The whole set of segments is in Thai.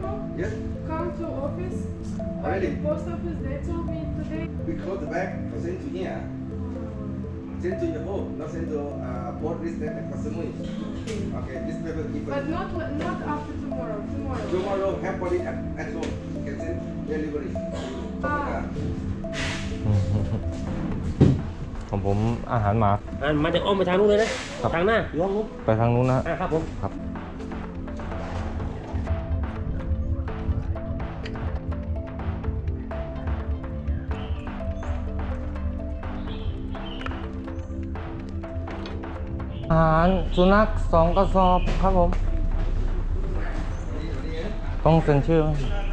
Yes. Come to office. Really? Post office. They told me today. We close the bag. Send to here. Send to your home. Not send to post listed at Kasamui. Okay. This paper given. But not after tomorrow. Tomorrow have body at home. Can send delivery. ของผมอาหารหมามาจากอ้อมไปทางนู้นเลยนะทางหน้าอยู่ห้องนู้นไปทางนู้นนะครับผมครับอาหารสุนัข2 กระสอบครับผมต้องเซ็นชื่อ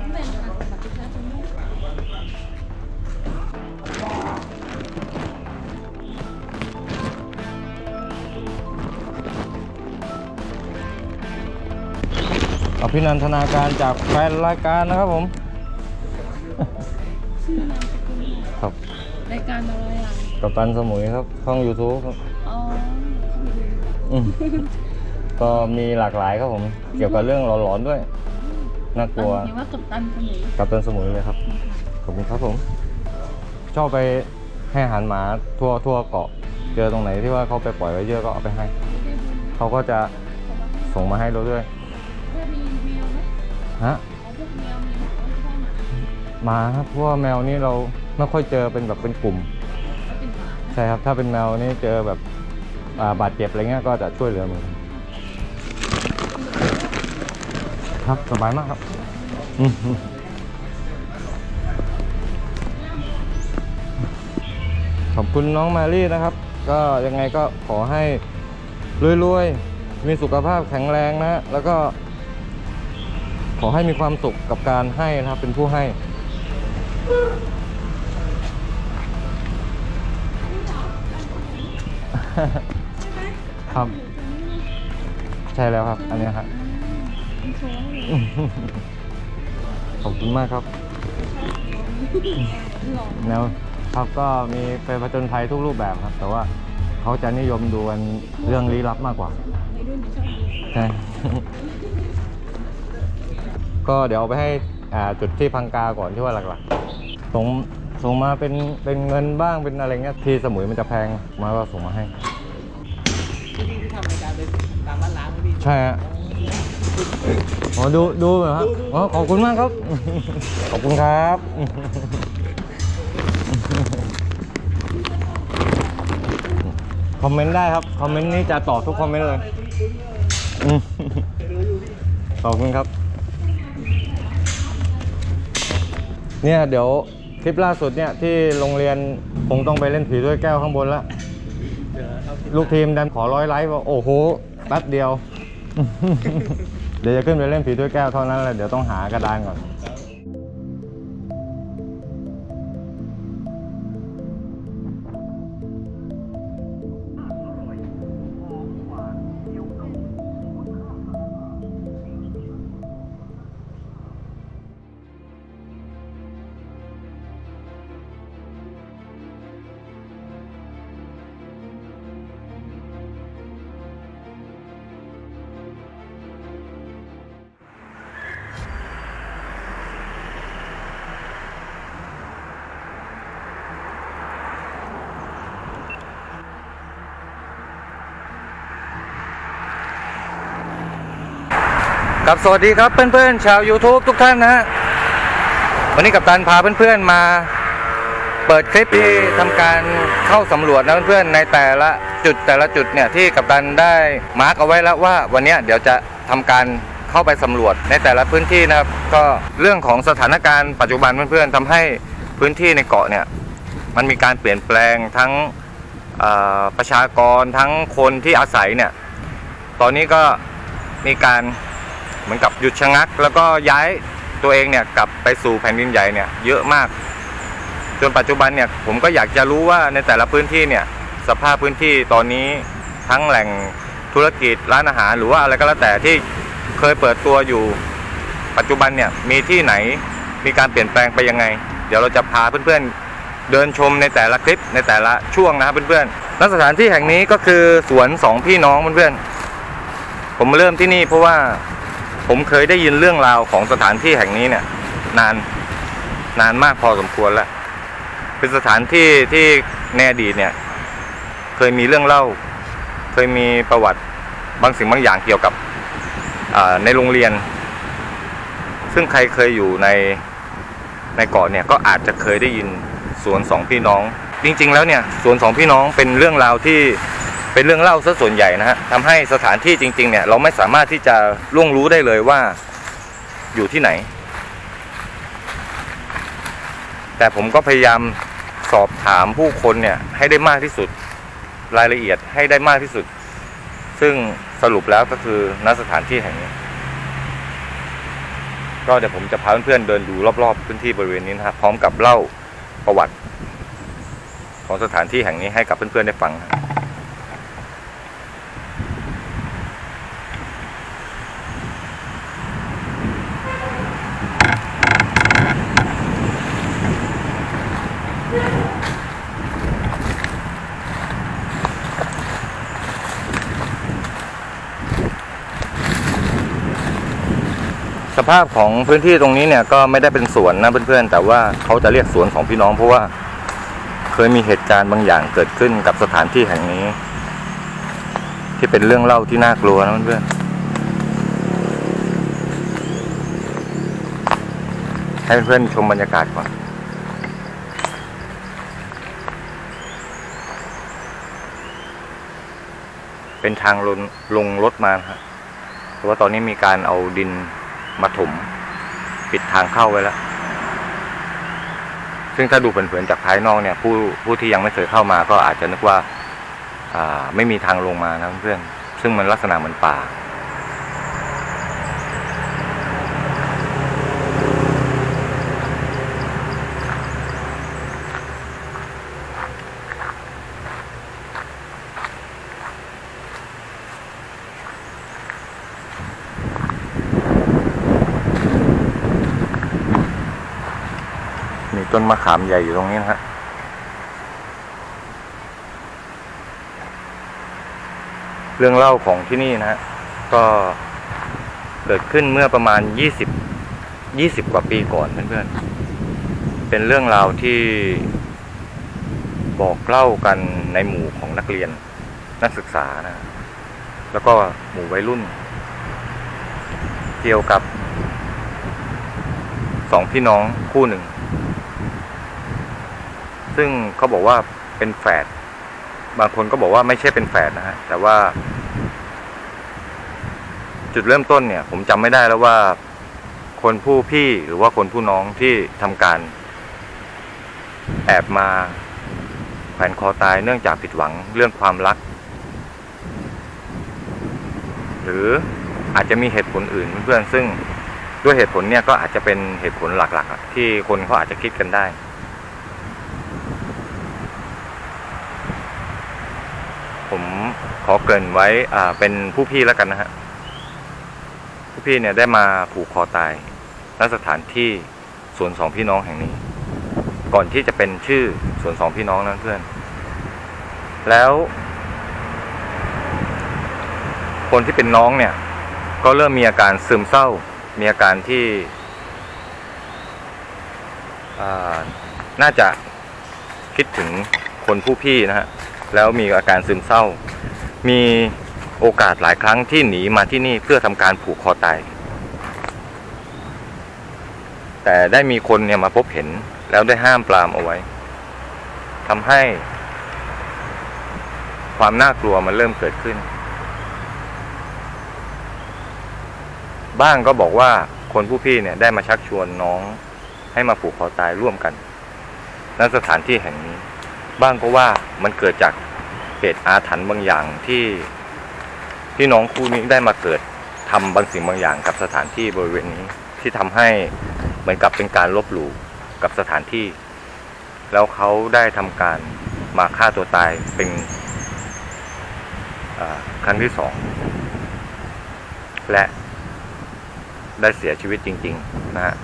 อภินันทนาการจากแฟนรายการนะครับผมครับรายการอะไรอ่ะกัปตันสมุยครับช่อง YouTube ครับก็มีหลากหลายครับผมเกี่ยวกับเรื่องหลอนๆด้วยน่ากลัวเห็นว่ากัปตันสมุยเลยครับขอบคุณครับผมชอบไปให้อาหารหมาทั่วเกาะเจอตรงไหนที่ว่าเขาไปปล่อยไว้เยอะก็เอาไปให้เขาก็จะส่งมาให้เราด้วยฮะมาครับเพราะว่าแมวนี่เราไม่ค่อยเจอเป็นแบบเป็นกลุ่มใช่ครับถ้าเป็นแมวนี่เจอแบบบาดเจ็บอะไรเงี้ยก็จะช่วยเหลือเหมือนกันครับสบายมากครับขอบคุณน้องมารี่นะครับก็ยังไงก็ขอให้รวยๆมีสุขภาพแข็งแรงนะแล้วก็ขอให้มีความสุขกับการให้นะครับเป็นผู้ให้ครับใช่แล้วครับอันนี้ครับขอบคุณมากครับแล้วครับก็มีไปผจญภัยทุกรูปแบบครับแต่ว่าเขาจะนิยมดูเรื่องลี้ลับมากกว่าใช่ก็เดี๋ยวเอาไปให้จุดที่พังกาก่อนที่ว่าหลักๆส่งมาเป็นเงินบ้างเป็นอะไรเงี้ยที่สมุยมันจะแพงมาก็ส่งมาให้ที่ทำรายการเลยตามร้านล้างพี่ใช่ฮะอ๋อดูเหรอครับอ๋อขอบคุณมากครับขอบคุณครับคอมเมนต์ได้ครับคอมเมนต์นี้จะตอบทุกคอมเมนต์เลยขอบคุณครับเนี่ยเดี๋ยวคลิปล่าสุดเนี่ยที่โรงเรียนคงต้องไปเล่นผีด้วยแก้วข้างบนแล้วลูกทีมดันขอ100 ไลค์ว่าโอ้โหแป๊บเดียวเดี๋ยวจะขึ้นไปเล่นผีด้วยแก้วเท่านั้นแหละเดี๋ยวต้องหากระดานก่อนครับสวัสดีครับเพื่อนๆชาว YouTube ทุกท่านนะฮะวันนี้กัปตันพาเพื่อนๆมาเปิดคลิปที่ทำการเข้าสำรวจนะเพื่อนๆในแต่ละจุดเนี่ยที่กัปตันได้มาร์กเอาไว้แล้วว่าวันนี้เดี๋ยวจะทำการเข้าไปสำรวจในแต่ละพื้นที่นะครับก็เรื่องของสถานการณ์ปัจจุบันเพื่อนๆทำให้พื้นที่ในเกาะเนี่ยมันมีการเปลี่ยนแปลงทั้งประชากรทั้งคนที่อาศัยเนี่ยตอนนี้ก็มีการเหมือนกับหยุดชะงักแล้วก็ย้ายตัวเองเนี่ยกลับไปสู่แผ่นดินใหญ่เนี่ยเยอะมากจนปัจจุบันเนี่ยผมก็อยากจะรู้ว่าในแต่ละพื้นที่เนี่ยสภาพพื้นที่ตอนนี้ทั้งแหล่งธุรกิจร้านอาหารหรือว่าอะไรก็แล้วแต่ที่เคยเปิดตัวอยู่ปัจจุบันเนี่ยมีที่ไหนมีการเปลี่ยนแปลงไปยังไงเดี๋ยวเราจะพาเพื่อนๆเดินชมในแต่ละคลิปในแต่ละช่วงนะครับเพื่อนๆและสถานที่แห่งนี้ก็คือสวน2 พี่น้องเพื่อนๆผมเริ่มที่นี่เพราะว่าผมเคยได้ยินเรื่องราวของสถานที่แห่งนี้เนี่ยนานมากพอสมควรแล้วเป็นสถานที่ที่ในอดีตเนี่ยเคยมีเรื่องเล่าเคยมีประวัติบางสิ่งบางอย่างเกี่ยวกับในโรงเรียนซึ่งใครเคยอยู่ในเกาะเนี่ยก็อาจจะเคยได้ยินสวนสองพี่น้องจริงๆแล้วเนี่ยสวนสองพี่น้องเป็นเรื่องราวที่เป็นเรื่องเล่าซะส่วนใหญ่นะฮะทำให้สถานที่จริงๆเนี่ยเราไม่สามารถที่จะล่วงรู้ได้เลยว่าอยู่ที่ไหนแต่ผมก็พยายามสอบถามผู้คนเนี่ยให้ได้มากที่สุดรายละเอียดให้ได้มากที่สุดซึ่งสรุปแล้วก็คือณสถานที่แห่งนี้ก็เดี๋ยวผมจะพาเพื่อนๆเดินดูรอบๆพื้นที่บริเวณนี้นะครับพร้อมกับเล่าประวัติของสถานที่แห่งนี้ให้กับเพื่อนๆได้ฟังสภาพของพื้นที่ตรงนี้เนี่ยก็ไม่ได้เป็นสวนนะเพื่อนๆแต่ว่าเขาจะเรียกสวนของพี่น้องเพราะว่าเคยมีเหตุการณ์บางอย่างเกิดขึ้นกับสถานที่แห่งนี้ที่เป็นเรื่องเล่าที่น่ากลัวนะเพื่อนๆให้เพื่อนๆชมบรรยากาศก่อนเป็นทางลงรถมาครับเพราะว่าตอนนี้มีการเอาดินมาถมปิดทางเข้าไว้แล้วซึ่งถ้าดูเผินๆจากภายนอกเนี่ยผู้ที่ยังไม่เคยเข้ามาก็อาจจะนึกว่าไม่มีทางลงมานะเพื่อนซึ่งมันลักษณะเหมือนป่าต้นมะขามใหญ่อยู่ตรงนี้นะฮะเรื่องเล่าของที่นี่นะฮะก็เกิดขึ้นเมื่อประมาณ20กว่าปีก่อนเพื่อนๆเป็นเรื่องราวที่บอกเล่ากันในหมู่ของนักเรียนนักศึกษานะแล้วก็หมู่วัยรุ่นเกี่ยวกับสองพี่น้องคู่หนึ่งซึ่งเขาบอกว่าเป็นแฝดบางคนก็บอกว่าไม่ใช่เป็นแฝดนะฮะแต่ว่าจุดเริ่มต้นเนี่ยผมจำไม่ได้แล้วว่าคนผู้พี่หรือว่าคนผู้น้องที่ทำการแอบมาแขวนคอตายเนื่องจากผิดหวังเรื่องความรักหรืออาจจะมีเหตุผลอื่นเพื่อนๆซึ่งด้วยเหตุผลเนี่ยก็อาจจะเป็นเหตุผลหลักๆที่คนเขาอาจจะคิดกันได้ผมขอเกริ่นไว้เป็นผู้พี่แล้วกันนะฮะผู้พี่เนี่ยได้มาผูกคอตายณสถานที่สวนสองพี่น้องแห่งนี้ก่อนที่จะเป็นชื่อสวนสองพี่น้องนั้นเพื่อนแล้วคนที่เป็นน้องเนี่ยก็เริ่มมีอาการซึมเศร้ามีอาการที่น่าจะคิดถึงคนผู้พี่นะฮะแล้วมีอาการซึมเศร้ามีโอกาสหลายครั้งที่หนีมาที่นี่เพื่อทำการผูกคอตายแต่ได้มีคนเนี่ยมาพบเห็นแล้วได้ห้ามปรามเอาไว้ทำให้ความน่ากลัวมันเริ่มเกิดขึ้นบ้างก็บอกว่าคนผู้พี่เนี่ยได้มาชักชวนน้องให้มาผูกคอตายร่วมกันณสถานที่แห่งนี้บ้างก็ว่ามันเกิดจากเหตุอาถรรพ์บางอย่างที่พี่น้องคู่นี้ได้มาเกิดทำบางสิ่งบางอย่างกับสถานที่บริเวณนี้ที่ทำให้เหมือนกับเป็นการลบหลู่กับสถานที่แล้วเขาได้ทำการมาฆ่าตัวตายเป็นครั้งที่สองและได้เสียชีวิตจริงๆนะฮะ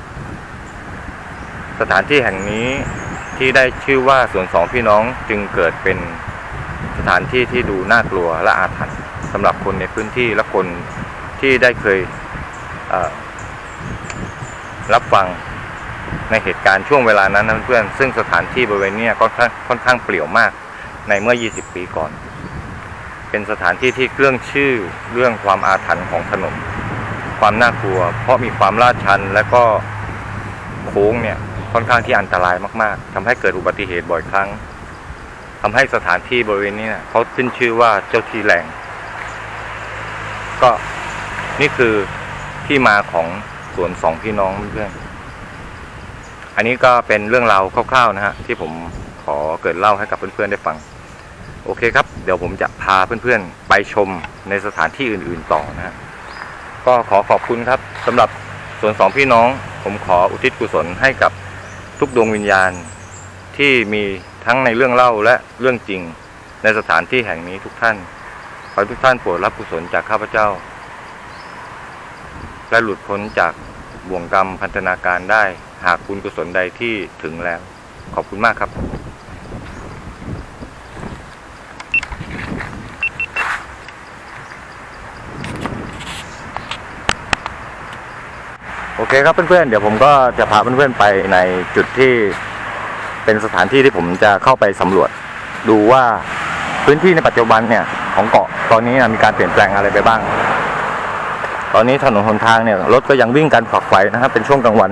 สถานที่แห่งนี้ที่ได้ชื่อว่าสวนสองพี่น้องจึงเกิดเป็นสถานที่ที่ดูน่ากลัวและอาถรรพ์สำหรับคนในพื้นที่และคนที่ได้เคยรับฟังในเหตุการณ์ช่วงเวลานั้นนะเพื่อนซึ่งสถานที่บริเวณนี้ค่อนข้างเปลี่ยวมากในเมื่อ20 ปีก่อนเป็นสถานที่ที่เรื่องชื่อเรื่องความอาถรรพ์ของถนนความน่ากลัวเพราะมีความลาดชันและก็โค้งเนี่ยค่อนข้างที่อันตรายมากๆทำให้เกิดอุบัติเหตุบ่อยครั้งทำให้สถานที่บริเวณนี้เนี่ยเขาขึ้นชื่อว่าเจ้าที่แรงก็นี่คือที่มาของสวนสองพี่น้องเพื่อนอันนี้ก็เป็นเรื่องราวคร่าวๆนะฮะที่ผมขอเกิดเล่าให้กับเพื่อนๆได้ฟังโอเคครับเดี๋ยวผมจะพาเพื่อนๆไปชมในสถานที่อื่นๆต่อนะฮะก็ขอขอบคุณครับสำหรับสวนสองพี่น้องผมขออุทิศกุศลให้กับทุกดวงวิญญาณที่มีทั้งในเรื่องเล่าและเรื่องจริงในสถานที่แห่งนี้ทุกท่านขอทุกท่านโปรดรับกุศลจากข้าพเจ้าและหลุดพ้นจากบ่วงกรรมพันธนาการได้หากบุญกุศลใดที่ถึงแล้วขอบคุณมากครับโอเคครับเพื่อนๆเดี๋ยวผมก็จะพาเพื่อนๆไปในจุดที่เป็นสถานที่ที่ผมจะเข้าไปสำรวจดูว่าพื้นที่ในปัจจุบันเนี่ยของเกาะตอนนี้มีการเปลี่ยนแปลงอะไรไปบ้างตอนนี้ถนนหนทางเนี่ยรถก็ยังวิ่งกันฝักไฟนะครับเป็นช่วงกลางวัน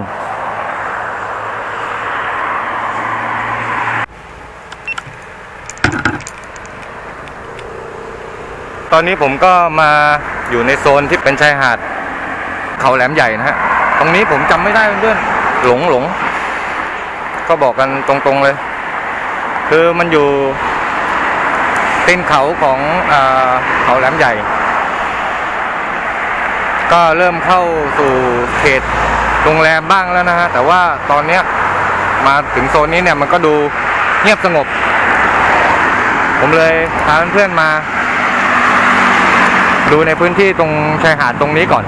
ตอนนี้ผมก็มาอยู่ในโซนที่เป็นชายหาดเขาแหลมใหญ่นะฮะตรงนี้ผมจำไม่ได้เพื่อนหลงก็บอกกันตรงๆเลยคือมันอยู่ตีนเขาของเขาแหลมใหญ่ก็เริ่มเข้าสู่เขตโรงแรมบ้างแล้วนะฮะแต่ว่าตอนนี้มาถึงโซนนี้เนี่ยมันก็ดูเงียบสงบผมเลยพาเพื่อนๆมาดูในพื้นที่ตรงชายหาดตรงนี้ก่อน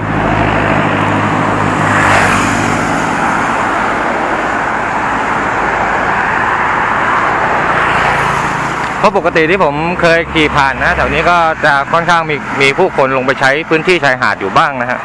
เพราะปกติที่ผมเคยขี่ผ่านนะแถวนี้ก็จะค่อนข้างมีผู้คนลงไปใช้พื้นที่ชายหาดอยู่บ้างนะฮะ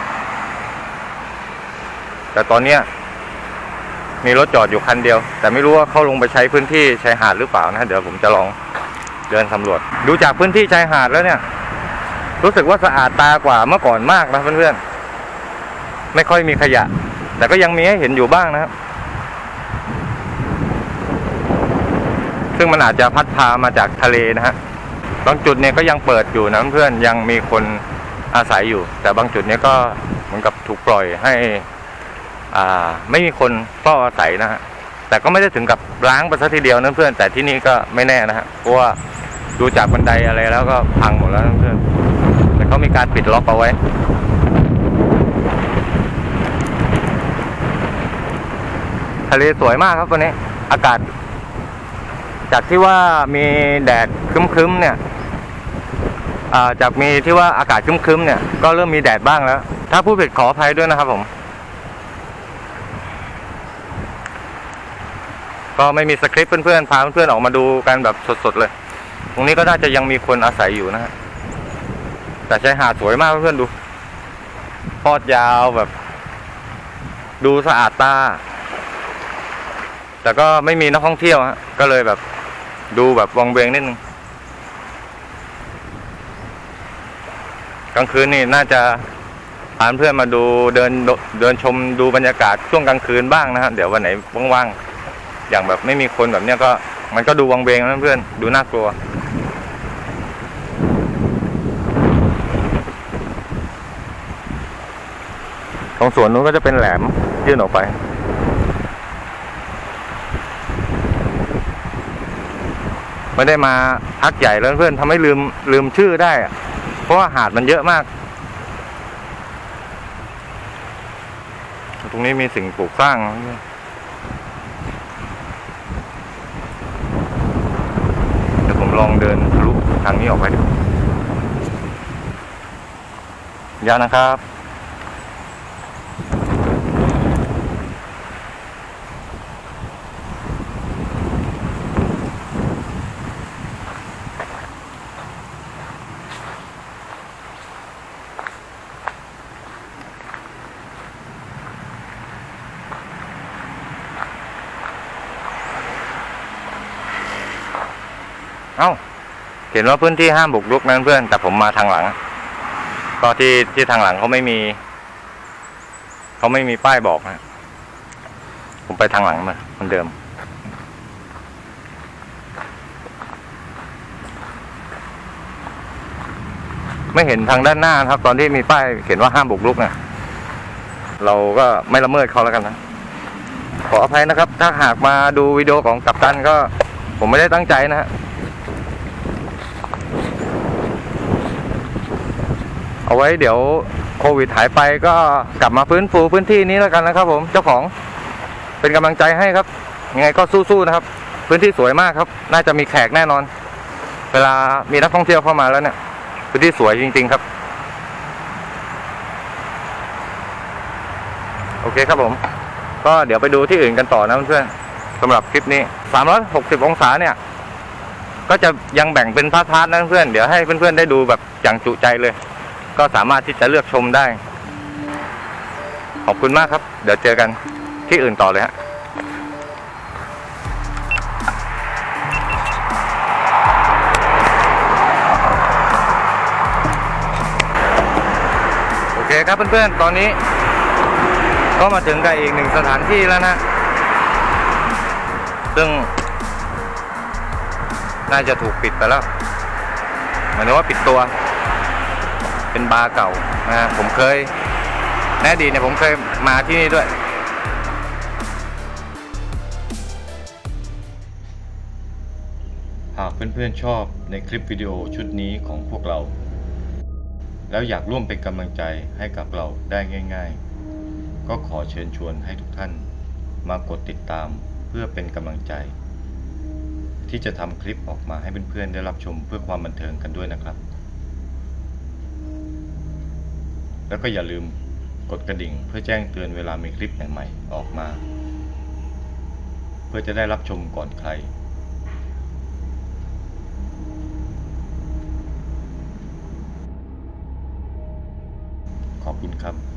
แต่ตอนนี้มีรถจอดอยู่คันเดียวแต่ไม่รู้ว่าเขาลงไปใช้พื้นที่ชายหาดหรือเปล่านะเดี๋ยวผมจะลองเดินสำรวจดูจากพื้นที่ชายหาดแล้วเนี่ยรู้สึกว่าสะอาดตากว่าเมื่อก่อนมากนะเพื่อนๆไม่ค่อยมีขยะแต่ก็ยังมีให้เห็นอยู่บ้างนะครับซึ่งมันอาจจะพัดพามาจากทะเลนะฮะบางจุดเนี่ยก็ยังเปิดอยู่นะเพื่อนยังมีคนอาศัยอยู่แต่บางจุดเนี่ยก็เหมือนกับถูกปล่อยให้ไม่มีคนเฝ้าอาศัยนะฮะแต่ก็ไม่ได้ถึงกับล้างไปซะทีเดียวนะเพื่อนแต่ที่นี่ก็ไม่แน่นะฮะเพราะว่าดูจากบันไดอะไรแล้วก็พังหมดแล้วนะเพื่อนแต่เขามีการปิดล็อกเอาไว้ทะเลสวยมากครับวันนี้อากาศจากที่ว่ามีแดดครึ้มๆเนี่ยจากมีที่ว่าอากาศครึ้มๆเนี่ยก็เริ่มมีแดดบ้างแล้วถ้าผู้ผิดขออภัยด้วยนะครับผมก็ไม่มีสคริปต์เพื่อนๆพาเพื่อนๆออกมาดูกันแบบสดๆเลยตรงนี้ก็น่าจะยังมีคนอาศัยอยู่นะฮะแต่ชายหาดสวยมากเพื่อนๆดูทอดยาวแบบดูสะอาดตาแต่ก็ไม่มีนักท่องเที่ยวฮะก็เลยแบบดูแบบวังเวงนิดนึงกลางคืนนี่น่าจะพาเพื่อนมาดูเดินชมดูบรรยากาศช่วงกลางคืนบ้างนะฮะเดี๋ยววันไหนว่างๆอย่างแบบไม่มีคนแบบเนี้ยก็มันก็ดูวังเวงนะเพื่อนดูน่ากลัวตรงสวนนู้นก็จะเป็นแหลมยื่นออกไปไม่ได้มาพักใหญ่แล้วเพื่อนทำให้ลืมชื่อได้อะเพราะว่าหาดมันเยอะมากตรงนี้มีสิ่งปลูกสร้างเดี๋ยวผมลองเดินทะลุทางนี้ออกไปดูยาวนะครับเอ้าเขียนว่าพื้นที่ห้ามบุกรุกนั้นเพื่อนแต่ผมมาทางหลังก็ที่ทางหลังเขาไม่มีป้ายบอกนะผมไปทางหลังมาเหมือนเดิมไม่เห็นทางด้านหน้าครับตอนที่มีป้ายเขียนว่าห้ามบุกรุกนะเราก็ไม่ละเมิดเขาแล้วกันนะขออภัยนะครับถ้าหากมาดูวิดีโอของกัปตันก็ผมไม่ได้ตั้งใจนะฮะเอาไว้เดี๋ยวโควิดหายไปก็กลับมาฟื้นฟูพื้นที่นี้แล้วกันนะครับผมเจ้าของเป็นกำลังใจให้ครับยังไงก็สู้ๆนะครับพื้นที่สวยมากครับน่าจะมีแขกแน่นอนเวลามีนักท่องเที่ยวเข้ามาแล้วเนี่ยพื้นที่สวยจริงๆครับโอเคครับผมก็เดี๋ยวไปดูที่อื่นกันต่อนะเพื่อนๆสำหรับคลิปนี้360องศาเนี่ยก็จะยังแบ่งเป็นพาร์ทๆนะเพื่อนเดี๋ยวให้เพื่อนๆได้ดูแบบอย่างจุใจเลยก็สามารถที่จะเลือกชมได้ขอบคุณมากครับเดี๋ยวเจอกันที่อื่นต่อเลยฮะโอเคครับเพื่อนๆตอนนี้ก็มาถึงกับอีกหนึ่งสถานที่แล้วนะซึ่งน่าจะถูกปิดไปแล้วหมายถึงว่าปิดตัวเป็นบาร์เก่านะผมเคยในอดีตเนี่ยผมเคยมาที่นี่ด้วยหากเพื่อนๆชอบในคลิปวิดีโอชุดนี้ของพวกเราแล้วอยากร่วมเป็นกำลังใจให้กับเราได้ง่ายๆก็ขอเชิญชวนให้ทุกท่านมากดติดตามเพื่อเป็นกำลังใจที่จะทำคลิปออกมาให้เพื่อนๆได้รับชมเพื่อความบันเทิงกันด้วยนะครับแล้วก็อย่าลืมกดกระดิ่งเพื่อแจ้งเตือนเวลามีคลิปใหม่ๆออกมาเพื่อจะได้รับชมก่อนใครขอบคุณครับ